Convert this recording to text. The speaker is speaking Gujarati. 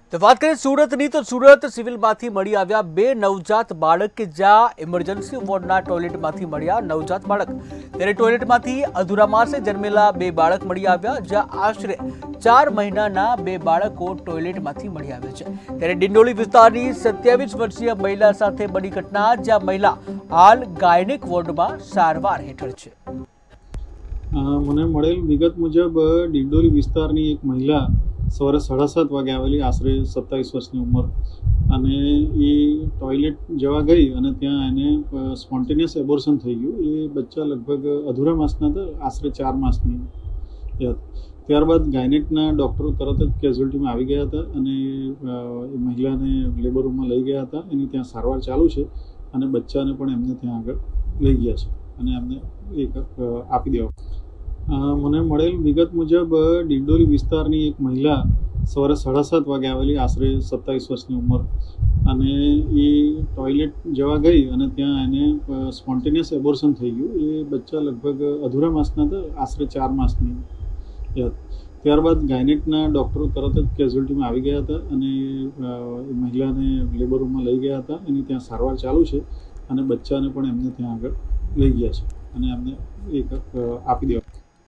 તો વાત કરીએ સુરતની તો સુરત સિવિલમાંથી મળી આવ્યા બે નવજાત બાળક કે જ્યાં ઇમરજન્સી વોર્ડના ટોયલેટમાંથી મળ્યા નવજાત બાળક। ત્યારે ટોયલેટમાંથી અધૂરા માસે જન્મેલા બે બાળક મળી આવ્યા, જ્યાં આશરે 4 મહિનાના બે બાળકો ટોયલેટમાંથી મળી આવ્યા છે। ત્યારે ડિંડોલી વિસ્તારની 27 વર્ષીય મહિલા સાથે બની ઘટના, જ્યાં મહિલા હાલ ગાયનેક વોર્ડમાં સારવાર હેઠળ છે। મને મળેલ વિગત મુજબ ડિંડોલી વિસ્તારની એક મહિલા સવારે 7:30 વાગે આવેલી, આશરે 27 વર્ષની ઉંમર, અને એ ટોયલેટ જવા ગઈ અને ત્યાં એને સ્પોન્ટેનિયસ એબોર્શન થઈ ગયું। એ બચ્ચા લગભગ અધૂરા માસના હતા, આશરે 4 માસની હતી। ત્યારબાદ ગાયનેકના ડૉક્ટરો તરત જ કેઝ્યુઅલ્ટીમાં આવી ગયા હતા અને એ મહિલાને લેબર રૂમમાં લઈ ગયા હતા। એની ત્યાં સારવાર ચાલુ છે અને બચ્ચાને પણ એમને ત્યાં આગળ લઈ ગયા છે અને એમને એક આપી દેવા। મને મળેલ વિગત મુજબ ડિંડોલી વિસ્તારની એક મહિલા સવારે 7:30 વાગે આવેલી, આશરે 27 વર્ષની ઉંમર, અને એ ટોયલેટ જવા ગઈ અને ત્યાં એને સ્પોન્ટેનિયસ એબોર્શન થઈ ગયું। એ બચ્ચા લગભગ અધૂરા માસના હતા, આશરે 4 માસની હતી। ત્યારબાદ ગાયનેકના ડૉક્ટરો તરત જ કેઝ્યુઅલ્ટીમાં આવી ગયા હતા અને એ મહિલાને લેબર રૂમમાં લઈ ગયા હતા। એની ત્યાં સારવાર ચાલુ છે અને બચ્ચાને પણ એમને ત્યાં આગળ લઈ ગયા છે અને એમને એક આપી દેવા।